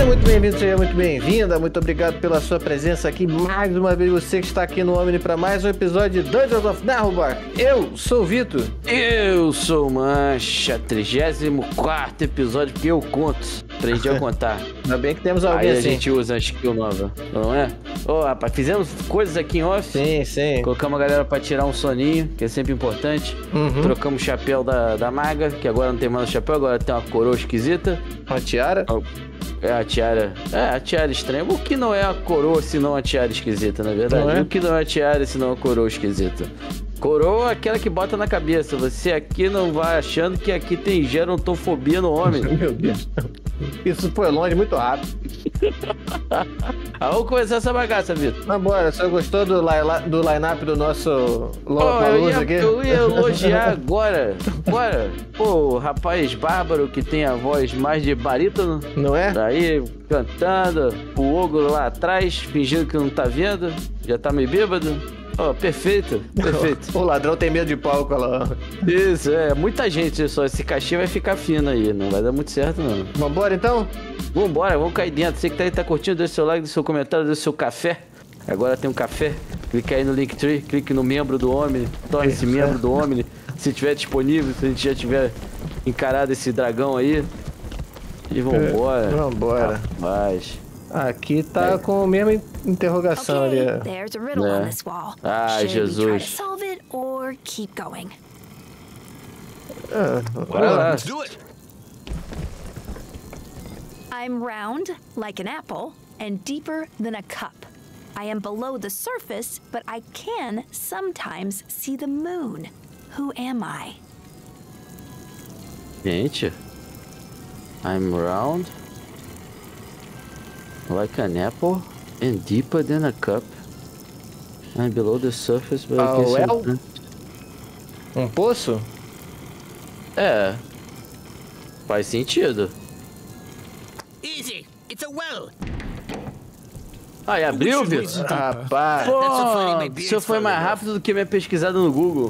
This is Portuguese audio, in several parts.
muito bem-vindo, seja muito bem-vinda. Muito obrigado pela sua presença aqui. Mais uma vez, você que está aqui no Omni para mais um episódio de Dungeons of Nahulbark. Eu sou o Vitor. Eu sou o Mancha, 34º episódio, porque eu conto. Aprendi a contar. Ainda bem que temos alguém aí assim. A gente usa a skill nova, não é? Ô, rapaz, fizemos coisas aqui em off. Sim, sim. Colocamos a galera pra tirar um soninho, que é sempre importante. Trocamos o chapéu da maga, que agora não tem mais o chapéu, agora tem uma coroa esquisita. Uma tiara? É a tiara. É, a tiara estranha. O que não é a coroa senão a tiara esquisita, na verdade? Não é? O que não é a tiara senão a coroa esquisita? Coroa é aquela que bota na cabeça. Você aqui não vai achando que aqui tem gerontofobia no homem. Meu Deus. Isso foi longe muito rápido. Vamos começar essa bagaça, Vitor. Mas bora, você gostou do line-up do nosso Lollapalooza aqui? Eu ia elogiar agora. Pô, o rapaz bárbaro que tem a voz mais de barítono. Não é? Daí, cantando. O ogro lá atrás, fingindo que não tá vendo. Já tá meio bêbado. Ó, perfeito. O ladrão tem medo de palco, olha lá. Isso, muita gente só. Esse cachê vai ficar fino aí, não vai dar muito certo, não. Vambora, então? Vambora, vamos cair dentro. Você que tá aí, tá curtindo, deixa seu like, deixa seu comentário, deixa seu café. Agora tem um café. Clique aí no Linktree, clique no membro do Omni, torne-se membro do Omni. Se tiver disponível, se a gente já tiver encarado esse dragão aí. E vambora. Vambora. Rapaz. Aqui tá com a mesma interrogação ali. There's a riddle on this wall. Ai, Should we try to Jesus. solve it or keep going? Bora lá. I'm round like an apple and deeper than a cup. I am below the surface, but I can sometimes see the moon. Who am I? Gente. I'm round. Like an apple and deeper than a cup. I'm below the surface, but I can see... well? Um poço? É. Faz sentido. Easy, it's a well. Aí, abriu, Vitor? Rapaz. Pô, o senhor foi mais rápido do que minha pesquisada no Google.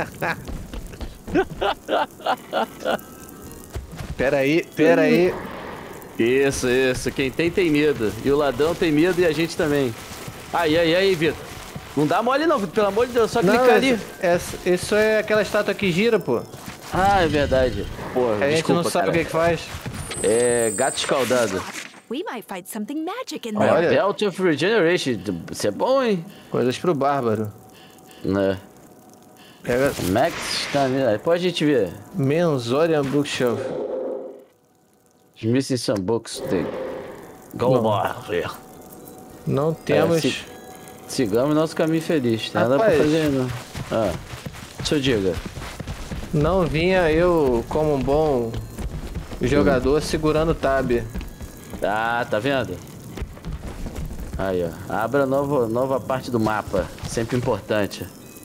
Peraí. Isso. Quem tem medo. E o ladrão tem medo e a gente também. Aí, Vitor. Não dá mole não, Vitor. Pelo amor de Deus, só Não, clicar ali. Isso é aquela estátua que gira, pô. Ah, é verdade. Pô, A gente desculpa, não sabe cara. o que faz. É gato escaldado. We might find something magic in Olha. there. Belt of Regeneration. Isso é bom, hein? Coisas pro bárbaro. Né? Pega Max Stamina. Depois a gente vê. Menzorian Bookshelf. Missing some books. Go bar. Não temos... Sigamos nosso caminho feliz. Nada pra Rapaz. fazer, não. Deixa diga. Não vinha eu como um bom jogador segurando o tab. Ah, tá vendo? Aí, ó. Abra nova parte do mapa. Sempre importante.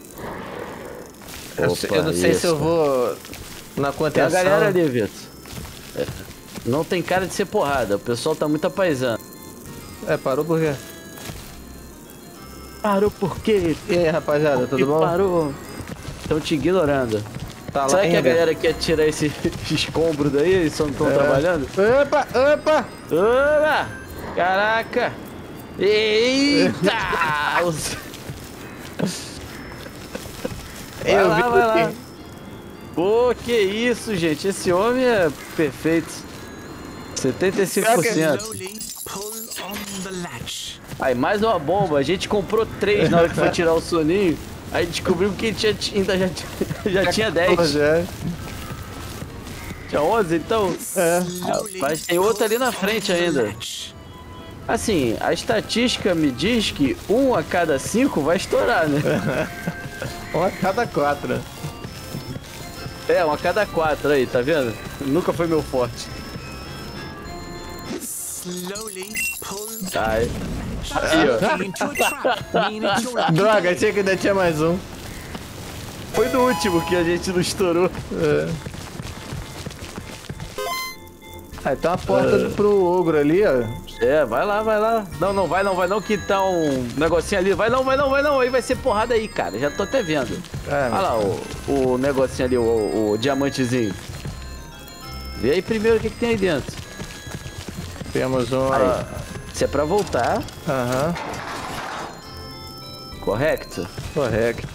Eu não sei se eu vou na Tem contenção. a galera ali, Vitor. Não tem cara de ser porrada. O pessoal tá muito apaisando. Parou por quê? Parou por quê? E aí, rapaziada, tudo bom? Parou. Estão te ignorando. Tá Será lá que a ainda? galera quer tirar esse escombro daí? Eles só não estão trabalhando? Opa! Opa! Caraca! Eita! Vai lá. Pô, que isso, gente. Esse homem é perfeito. 75%. Slowly pull on the latch. Aí, mais uma bomba. A gente comprou 3 na hora que foi tirar o soninho. Aí descobriu que já tinha 10. Tinha 11, então? Rapaz, tem outra ali na frente ainda. Assim, a estatística me diz que 1 a cada 5 vai estourar, né? 1 a cada 4. 1 a cada 4 aí, tá vendo? Nunca foi meu forte. Slowly pull Aí, ó. into a trap. Mean it's your Droga, achei que ainda tinha mais um. Foi do último que a gente não estourou. Aí tem uma porta pro ogro ali, ó. Vai lá. Não vai não, que tá um negocinho ali. Vai não, aí vai ser porrada aí, cara. Já tô até vendo. Olha lá o negocinho ali, o diamantezinho. Vê aí primeiro o que tem aí dentro. Temos uma... Aí. Isso é pra voltar. Aham, Correto? correto.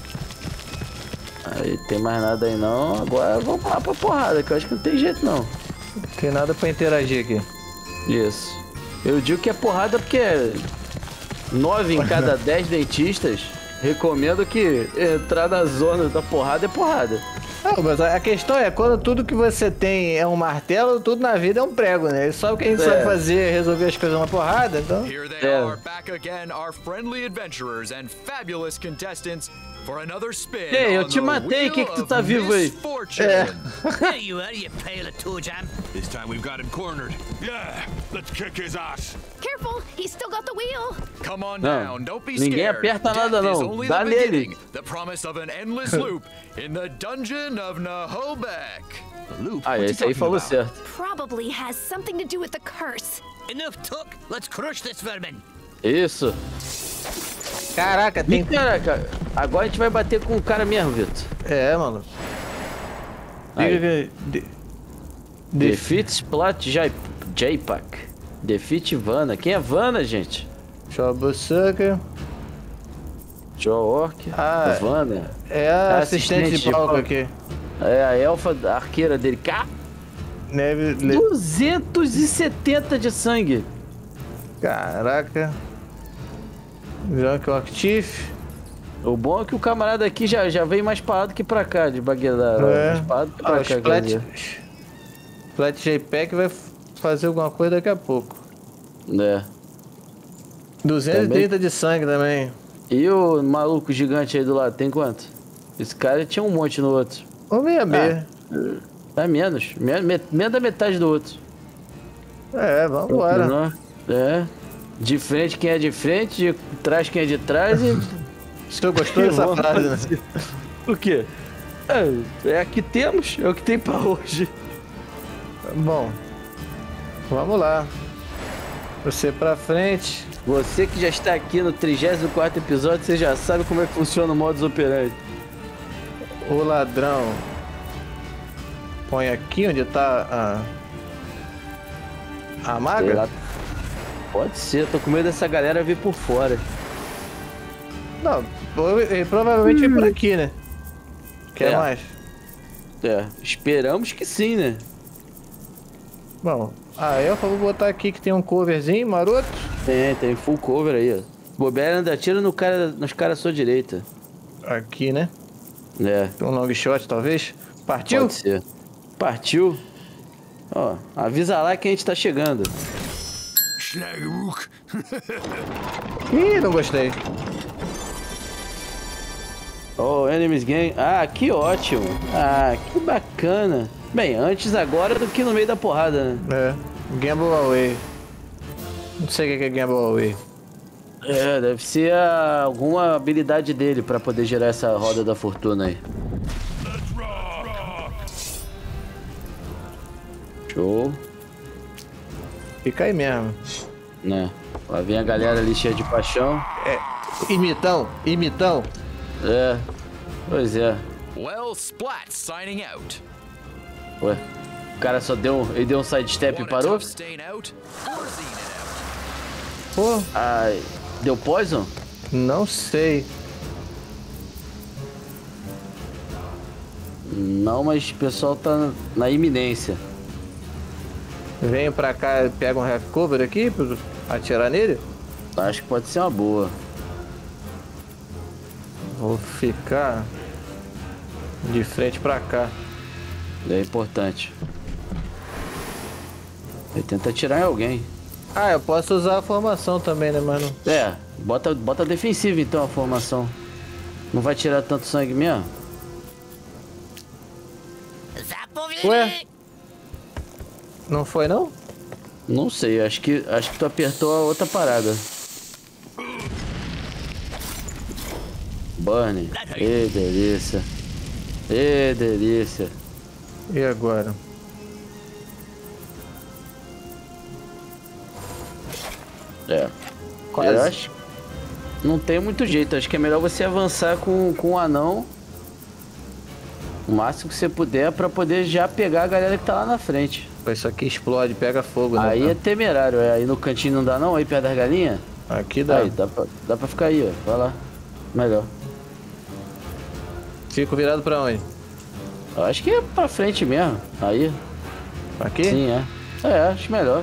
Aí tem mais nada aí não. Agora vamos lá pra porrada, que eu acho que não tem jeito não. Não tem nada pra interagir aqui. Isso. Eu digo que é porrada porque 9 em cada 10 dentistas recomendo que entrar na zona da porrada é porrada. Não, mas a questão é, quando tudo que você tem é um martelo, tudo na vida é um prego, né? Só o que a gente sabe fazer é resolver as coisas numa porrada, então... Here they are, back again, our friendly adventurers and fabulous contestants for another spin. Ei, eu on te the matei, que tu tá wheel vivo of aí? misfortune. There you are, you pail of toe jam. This time we've got him cornered. Yeah, let's kick his ass. Careful, he's still got the wheel. Come on Não, down, don't be ninguém scared. aperta nada, Death is não. only Dá the nele. beginning. The promise of an endless loop in the dungeon of Nahobek. Luke, Ah, what's he esse aí talking falou about? certo. Probably has something to do with the curse. Enough talk. Let's crush this vermin. Isso. Caraca, tem... E caraca, agora a gente vai bater com o cara mesmo, Vitor. É, mano. Aí. Diga que... Defeat Splat J-Pack. Defeat Vanna. Quem é Vanna, gente? Shobusuka. Joe Orc. Ah, Vanna. é a assistente assistente de de palco palco. aqui. É a elfa arqueira dele. Neve... 270 de sangue. Caraca. Junk Orc Chief. O bom é que o camarada aqui já vem mais pra lá do que pra cá, de bagueira. Mais pra lá do que pra Ah, o cá, quer Splat... dizer. Splat J-Pack vai fazer alguma coisa daqui a pouco. É. 230 de sangue também. E o maluco gigante aí do lado, tem quanto? Esse cara tinha um monte no outro. Ou meia meia. Tá menos. Menos da metade do outro. É, vambora. Não, é. De frente quem é de frente, de trás quem é de trás e. O senhor gostou dessa frase, né? O quê? É a que temos, é o que tem pra hoje. Bom, vamos lá. Você pra frente. Você que já está aqui no 34º episódio, você já sabe como é que funciona o modus operandi. O ladrão põe aqui onde tá a Sei maga. lá. Pode ser, tô com medo dessa galera vir por fora. Não, ele provavelmente vem por aqui, né? Quer É. mais? É, esperamos que sim, né? Bom, a elfa eu vou botar aqui que tem um coverzinho maroto. Tem full cover aí, ó. Bobeira ainda tira nos caras à sua direita. Aqui, né? É, Um long shot, talvez. Partiu? pode ser. Partiu. Ó, avisa lá que a gente tá chegando. Schlageruk. Ih, não gostei. Oh, Enemies Game. Ah, que ótimo. Ah, que bacana. Bem, antes agora do que no meio da porrada, né? É, Gamble Away. Não sei o que é Gamble Away. É, deve ser alguma habilidade dele pra poder gerar essa roda da fortuna aí. Show. Fica aí mesmo. Né? Lá vem a galera ali cheia de paixão. Imitão. É, pois é. Well, Splat signing out. Ué, o cara só ele deu um sidestep e Want a parou? tough stain out? Or zine it out? Pô, Ai, deu poison? não sei. Não, mas o pessoal tá na iminência. Venho pra cá e pego um half cover aqui pra atirar nele. Acho que pode ser uma boa. Vou ficar de frente pra cá. É importante. Ele tenta atirar em alguém. Ah, eu posso usar a formação também, né, mano? É, bota defensiva então a formação. Não vai tirar tanto sangue mesmo? Ué? Não foi, não? Não sei, acho que tu apertou a outra parada. Burn. Ê, delícia. Ê, delícia. E agora? É. Quase. Eu acho. Não tem muito jeito. Acho que é melhor você avançar com o anão o máximo que você puder pra poder já pegar a galera que tá lá na frente. Opa, isso aqui explode, pega fogo, né? Aí é temerário, aí no cantinho não dá não, aí perto das galinhas? Aqui dá. Aí, dá pra ficar aí, ó. Vai lá. Melhor. Fico virado pra onde? Eu acho que é pra frente mesmo. Aí. Aqui? Sim, é. É, acho melhor.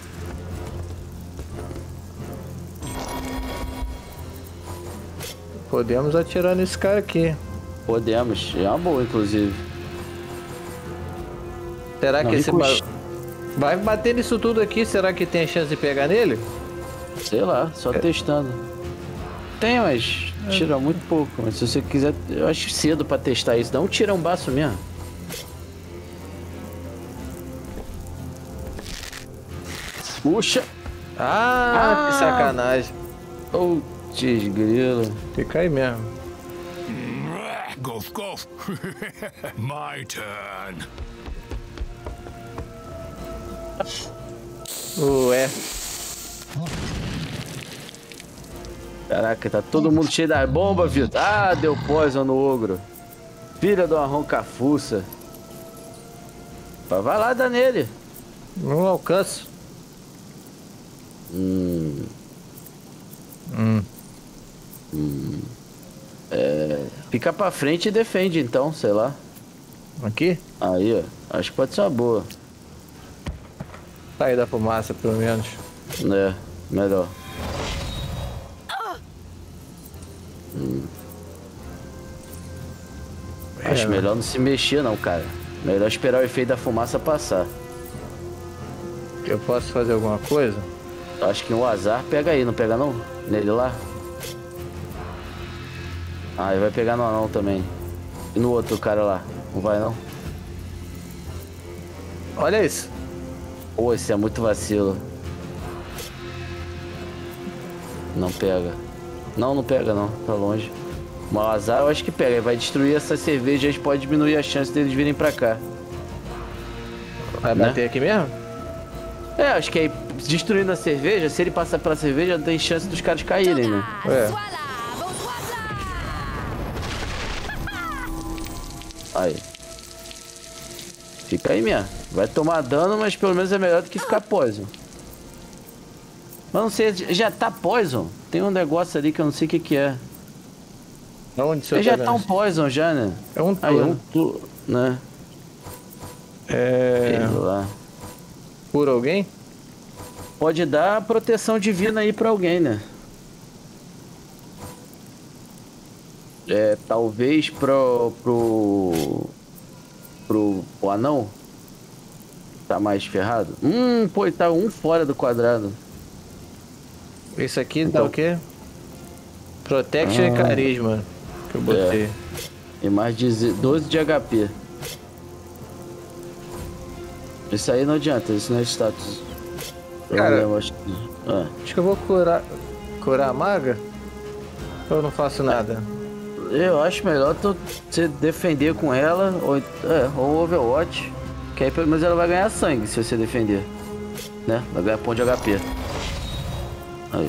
Podemos atirar nesse cara aqui. Podemos. É uma boa, inclusive. Será Não, que esse ricoche- vai bater nisso tudo aqui? Será que tem a chance de pegar nele? Sei lá, só testando. Tem, mas tira muito pouco. Mas se você quiser, eu acho cedo pra testar isso. Dá um tirambaço mesmo. Puxa! Ah, que sacanagem. Putz, grilo. Fica aí mesmo. Golf, golf. My turn. Ué. Caraca, tá todo mundo cheio das bombas, Vitor. Ah, deu poison no ogro. Filha do arrão cafuça. Vai lá, dá nele. Não alcanço. Fica pra frente e defende então, sei lá. Aqui? Aí, ó. Acho que pode ser uma boa. Sair da fumaça, pelo menos. É, melhor. Acho melhor não se mexer não, cara. Melhor esperar o efeito da fumaça passar. Eu posso fazer alguma coisa? Acho que um azar pega aí, não pega não? Nele lá? Ah, ele vai pegar no anão também. E no outro cara lá? Não vai não? Olha isso. Pô, esse é muito vacilo. Não pega. Não pega não, tá longe. Mas o azar eu acho que pega. Ele vai destruir essa cerveja e pode diminuir a chance deles virem pra cá. Vai Né? bater aqui mesmo? É, acho que aí destruindo a cerveja, se ele passar pela cerveja, tem chance dos caras caírem, né? É. Aí. Fica aí mesmo. Vai tomar dano, mas pelo menos é melhor do que ficar poison. Mas não sei, já tá poison? Tem um negócio ali que eu não sei o que é. Onde você Ele já tá um poison já, né? É um Aí, turno. né? É... Sei lá. Por alguém? Pode dar proteção divina aí pra alguém, né? É, talvez pro anão. Tá mais ferrado? Pô, ele tá um fora do quadrado. Esse aqui dá Então. o quê? Protection e carisma. Que eu botei. E mais 12 de HP. Isso aí não adianta, isso não é status. Cara, Eu acho que... Acho que eu vou curar a maga. Ou eu não faço nada? Eu acho melhor você defender com ela, ou Overwatch. Que aí pelo menos ela vai ganhar sangue se você defender. Né? Vai ganhar ponto de HP. Aí.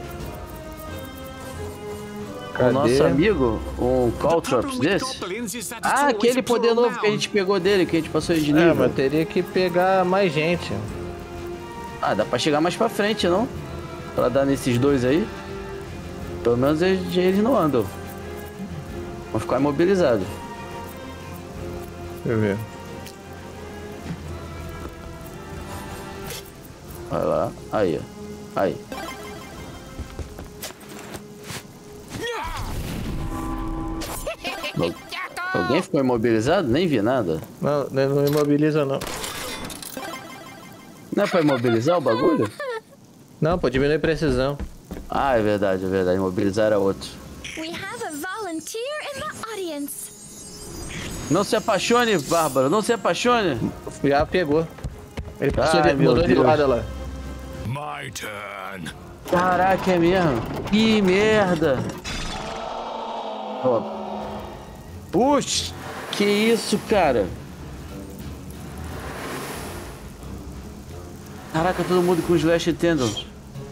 Cadê? O nosso amigo, um Caltrops desse. Ah, aquele poder novo que a gente pegou dele, que a gente passou de nível. É, mas teria que pegar mais gente. Ah, dá pra chegar mais pra frente, não? Pra dar nesses dois aí. Pelo menos eles não andam. Vão ficar imobilizados. Deixa eu ver. Vai lá. Aí, ó. Aí. Alguém ficou imobilizado? Nem vi nada. Não, não imobiliza não. Não é pra imobilizar o bagulho? Não, pô, diminui precisão. Ah, é verdade, é verdade. Imobilizar era outro. We have a volunteer in the audience. Não se apaixone, Bárbara. Não se apaixone. Já pegou. Ele passou Ai, meu mudou de Deus. lado lá. My turn. Caraca, é mesmo? Que merda. Ó. Puxa, que isso, cara? Caraca, todo mundo com Slash Tendons.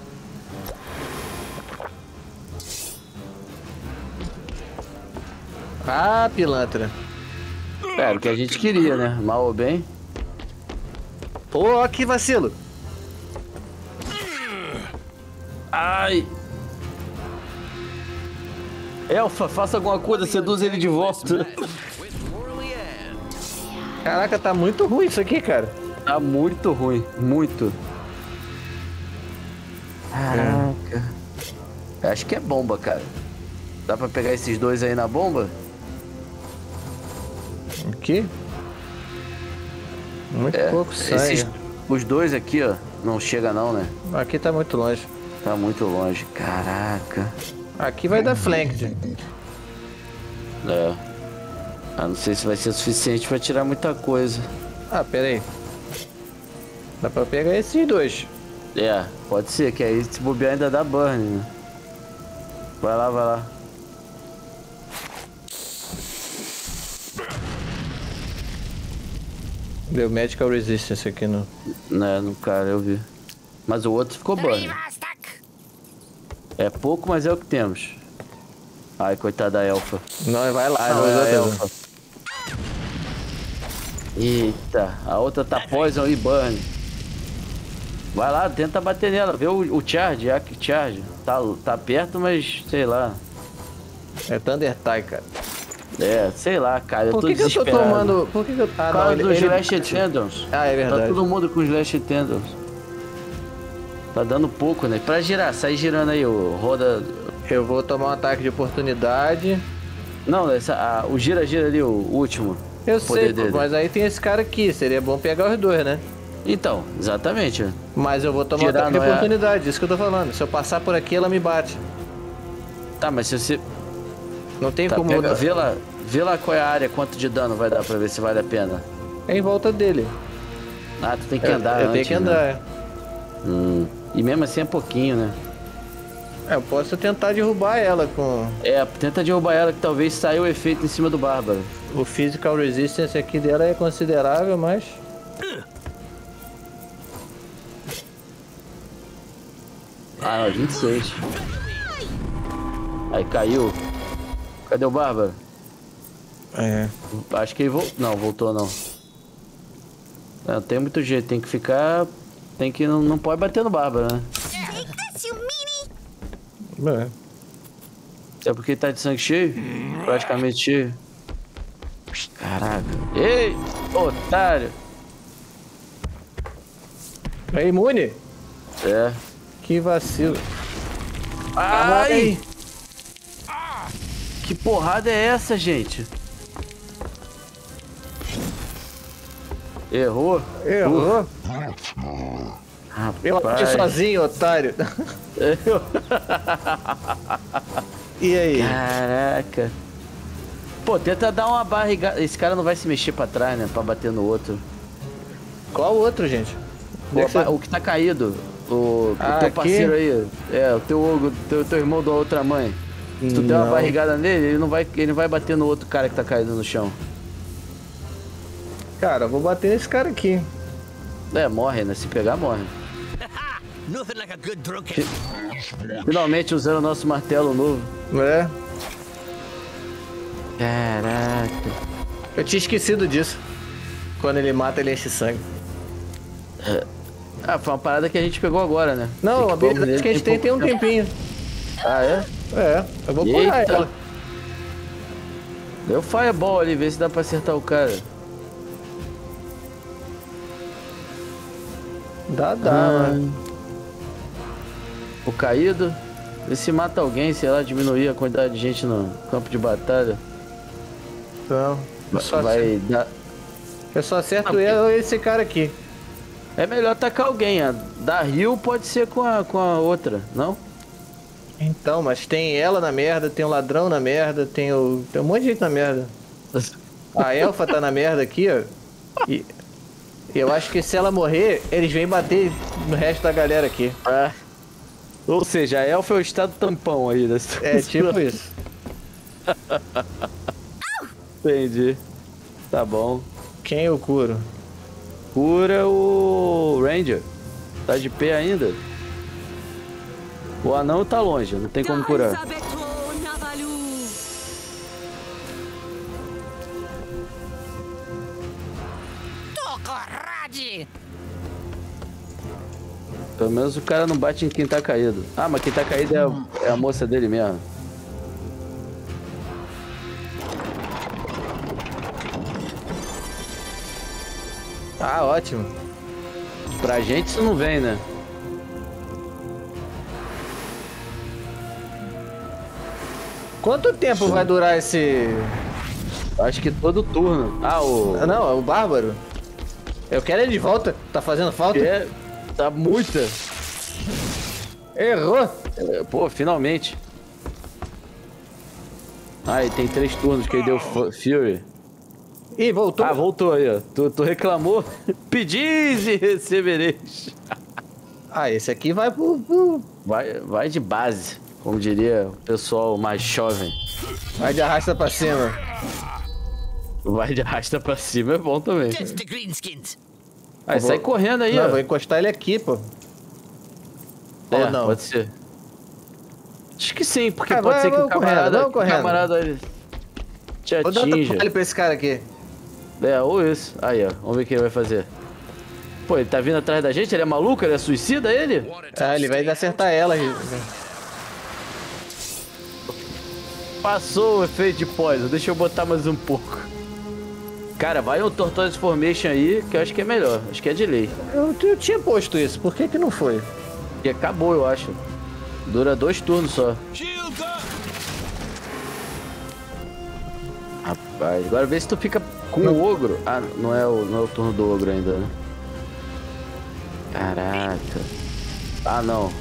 Ah, pilantra. Era o que a gente queria, né? Mal ou bem. Ô, que vacilo. Ai! Elfa, faça alguma coisa, seduz ele de volta. Caraca, tá muito ruim isso aqui, cara. Tá muito ruim, muito. Caraca. Eu acho que é bomba, cara. Dá pra pegar esses dois aí na bomba? Aqui? Muito pouco sangue. Os dois aqui, ó. Não chega não, né? Aqui tá muito longe. Tá muito longe. Caraca. Aqui vai dar flanked. É. Ah, não sei se vai ser suficiente pra tirar muita coisa. Ah, pera aí. Dá pra pegar esses dois. É, pode ser, que aí se bobear ainda dá burn, né? Vai lá, vai lá. Deu Medical Resistance aqui no... Né, no cara, eu vi. Mas o outro ficou burn. É pouco, mas é o que temos. Ai, coitada da elfa. Não, vai lá. Ai, não é a elfa. Eita, a outra tá poison e burn. Vai lá, tenta bater nela. Vê o charge, charge. Tá perto, mas sei lá. É Thunder Tie, cara. É, sei lá, cara. Eu Por tô que eu tô desesperado. tomando... Por que eu... Ah, Por causa não, dos ele... Slash Tendons. Ah, é verdade. Tá todo mundo com Slash Tendons. Tá dando pouco, né? Pra girar, sai girando aí, roda... Eu vou tomar um ataque de oportunidade. Não, o gira-gira ali, o último. Eu sei, dele. mas aí tem esse cara aqui. Seria bom pegar os dois, né? Então, exatamente. Mas eu vou tomar um ataque de oportunidade, isso que eu tô falando. Se eu passar por aqui, ela me bate. Tá, mas se você... Não tem tá, como... Vê lá qual é a área, quanto de dano vai dar pra ver se vale a pena. É em volta dele. Ah, tu tem que andar Eu tenho que andar, né? E mesmo assim é pouquinho, né? Eu posso tentar derrubar ela com... É, tenta derrubar ela que talvez saia o efeito em cima do Bárbaro. O Physical Resistance aqui dela é considerável, mas... Ah, 26. Aí caiu. Cadê o Bárbaro? É. Acho que ele voltou. Não, voltou não. Não tem muito jeito, tem que ficar... Tem que... Não pode bater no Bárbaro, né? É. É porque tá de sangue cheio? Praticamente cheio. Caraca. Ei, otário. É imune? É. Que vacilo. Ai! Que porrada é essa, gente? Errou? Errou? Eu aqui sozinho, otário. E aí? Caraca. Pô, tenta dar uma barrigada. Esse cara não vai se mexer pra trás, né? Pra bater no outro. Qual outro, gente? O que tá caído. O teu parceiro aí. É, o teu irmão da outra mãe. Se tu der uma barrigada nele, ele não vai bater no outro cara que tá caído no chão. Cara, eu vou bater nesse cara aqui. É, morre, né? Se pegar, morre. Nothing like a good drunken. Finalmente usando o nosso martelo novo. É. Caraca. Eu tinha esquecido disso. Quando ele mata, ele enche sangue. Ah, foi uma parada que a gente pegou agora, né? Não, a habilidade que a gente tem um tempinho. Ah, é? É, eu vou pular ela. Deu fireball ali, vê se dá pra acertar o cara. Dá, mano. O caído. Vê se mata alguém, sei lá, diminuir a quantidade de gente no campo de batalha. Então, eu só acerto esse cara aqui. É melhor atacar alguém, a da Rio pode ser com a outra, não? Então, mas tem ela na merda, tem o ladrão na merda, tem um monte de gente na merda. A elfa tá na merda aqui, ó. E eu acho que se ela morrer, eles vêm bater no resto da galera aqui. É. Ou seja, a elfa é o estado tampão aí dessa. É, tipo isso. Entendi. Tá bom. Quem eu curo? Cura o Ranger. Tá de pé ainda? O anão tá longe, não tem como curar. Pelo menos o cara não bate em quem tá caído. Ah, mas quem tá caído é a moça dele mesmo. Ah, ótimo. Pra gente isso não vem, né? Quanto tempo vai durar esse... Acho que todo turno. Ah, o... Não, é o Bárbaro. Eu quero ele de volta. Tá fazendo falta? É, tá muita. Errou. Pô, finalmente. Ah, e tem 3 turnos que ele deu Fury. Ih, voltou. Ah, voltou aí, ó. Tu reclamou? Pedis e recebereis. Ah, esse aqui vai pro... Vai de base, como diria o pessoal mais jovem. Vai de arrasta pra cima. Vai de arrasta pra cima é bom também. Just the greenskins. Aí sai correndo aí, Não, ó. vou encostar ele aqui, pô. É, Ou não? pode ser. Acho que sim, porque Ah, pode ser que o vamos correndo, vamos correndo. camarada ele te Vou dar outra atinja. palha pra esse cara aqui. É, ou isso. Aí, ó. Vamos ver o que ele vai fazer. Pô, ele tá vindo atrás da gente? Ele é maluco? Ele é suicida, ele? Ah, ele vai acertar ela. Passou o efeito de poison. Deixa eu botar mais um pouco. Cara, vai um Tortoise Formation aí, que eu acho que é melhor. Acho que é de lei. Eu tinha posto isso, por que que não foi? E acabou, eu acho. Dura 2 turnos só. Shields up! Rapaz, agora vê se tu fica com o ogro. Ah, não é o turno do ogro ainda, né? Caraca. Ah, não.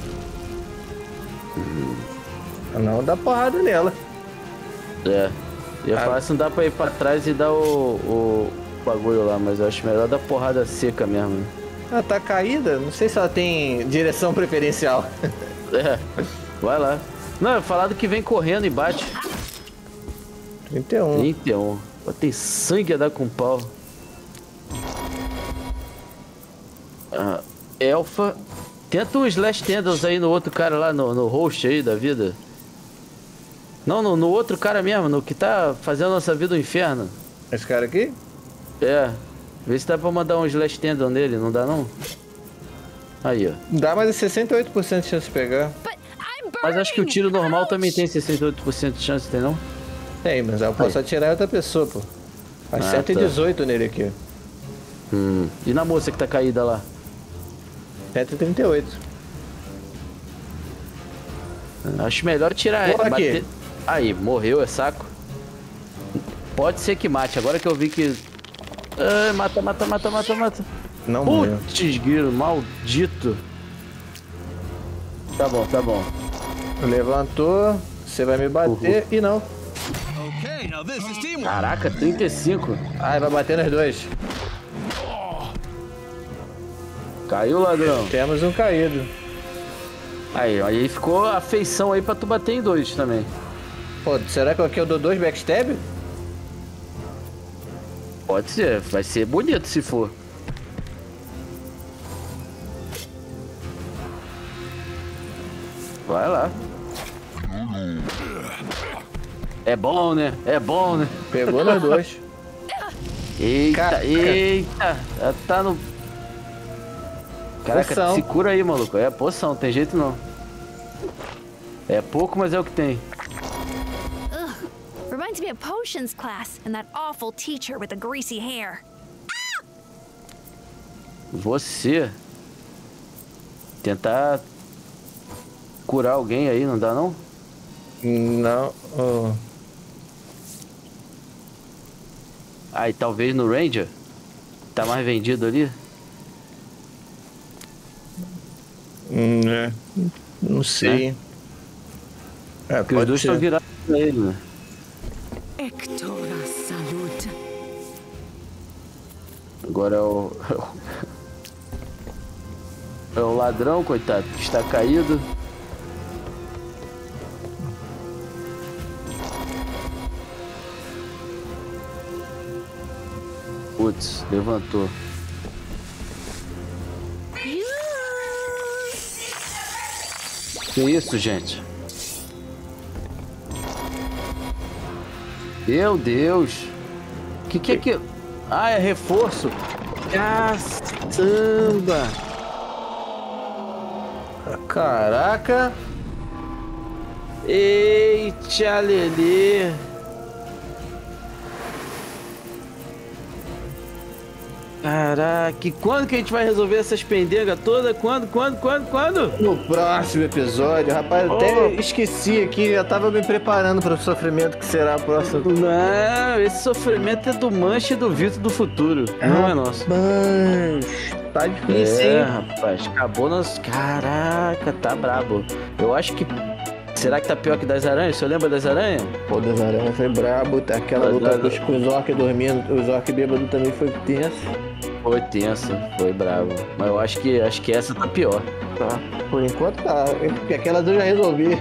Não dá porrada nela. É. Ia falar se não dá pra ir pra trás e dar o bagulho lá, mas eu acho melhor dar porrada seca mesmo. Né? Ela tá caída? Não sei se ela tem direção preferencial. É, vai lá. Não, é falado que vem correndo e bate. 31. 31. Pô, tem sangue a dar com pau. Ah, Elfa. Tenta um Slash Tendons aí no outro cara lá, no host aí da vida. Não, no outro cara mesmo, no que tá fazendo nossa vida um inferno. Esse cara aqui? É. Vê se dá pra mandar um Slash Tendon nele, não dá não? Aí, ó. Dá mais de 68% de chance de pegar. But I'm burning. Mas acho que o tiro normal também tem 68% de chance, tem não? Tem, mas eu posso atirar em outra pessoa, pô. Faz Ah, 118 nele aqui. E na moça que tá caída lá? 138. Acho melhor tirar Porra, bater... aqui. Aí, morreu, é saco. Pode ser que mate, agora que eu vi que... Ai, mata. Não morreu. Putz, grilo, maldito. Tá bom. Levantou, você vai me bater e não. Okay, now this is teamwork. Caraca, 35. Ai, vai bater nos dois. Caiu, ladrão. Temos um caído. Aí ficou a feição aí pra tu bater em 2 também. Pô, será que aqui eu dou 2 backstab? Pode ser, vai ser bonito se for. Vai lá. É bom, né? Pegou nos dois. Eita, Caraca. eita. Já tá no... Caraca, Poção. se cura aí, maluco. É poção, tem jeito não. É pouco, mas é o que tem. Reminds me of potions class and that awful teacher with the greasy hair. Você... Tentar... curar alguém aí, não dá não? Não. Oh. Ah, e talvez no Ranger? Tá mais vendido ali? É. Não sei. É, Porque os pode dois ser. estão virados pra ele, né? Ectora salut. Agora é o... É o ladrão, coitado, que está caído. Putz, levantou. Que isso, gente? Meu Deus! Que é que... Ah, é reforço! Caçamba! Caraca. Eita, Lelê. Caraca, e quando que a gente vai resolver essas pendengas todas? Quando? No próximo episódio, rapaz, eu até esqueci aqui, já tava me preparando para o sofrimento que será o próximo. Não, esse sofrimento é do Mancha e do Vitor do futuro, não é nosso. Mas tá difícil, hein? Rapaz, acabou nosso... Caraca, tá brabo. Eu acho que... Será que tá pior que das aranhas? Você lembra das aranhas? Pô, das aranhas foi brabo, aquela luta com os orcs dormindo, os orcs bêbados também foi tenso. Foi tenso, foi brabo. Mas eu acho que essa tá pior. Tá, por enquanto tá, porque aquelas eu já resolvi.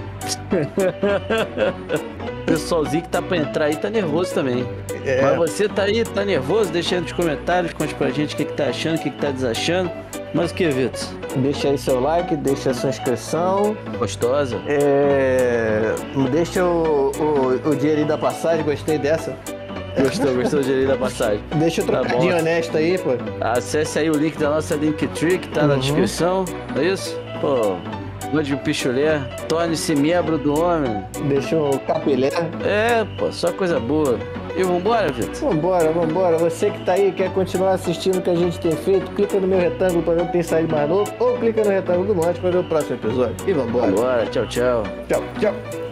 O pessoalzinho que tá pra entrar aí tá nervoso também. É. Mas você tá aí, tá nervoso? Deixa aí nos comentários, conte pra gente o que tá achando, o que tá desachando. Mas o que, Vitor? Deixa aí seu like, deixa a sua inscrição. Gostosa? Deixa o dinheirinho da passagem, gostei dessa. Gostou do dinheirinho da passagem. Deixa o trocadinho honesto aí, pô. Acesse aí o link da nossa Linktree, que tá na descrição, não é isso? Pô, mande um pichulé, torne-se membro do homem. Deixa o capilé. É, pô, só coisa boa. E vambora, Vitor? Vambora. Você que tá aí, quer continuar assistindo o que a gente tem feito, clica no meu retângulo pra ver o que tem saído mais novo, ou clica no retângulo do monte pra ver o próximo episódio. E vambora. Tchau. Tchau.